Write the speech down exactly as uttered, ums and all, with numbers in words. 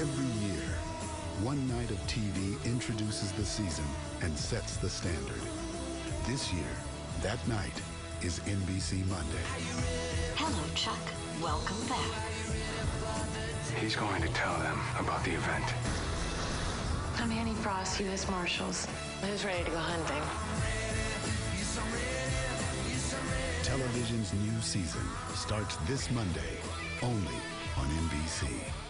Every year, one night of T V introduces the season and sets the standard. This year, that night is N B C Monday. Hello, Chuck. Welcome back. He's going to tell them about the event. I'm Annie Frost, U S Marshals. Who's ready to go hunting? Television's new season starts this Monday, only on N B C.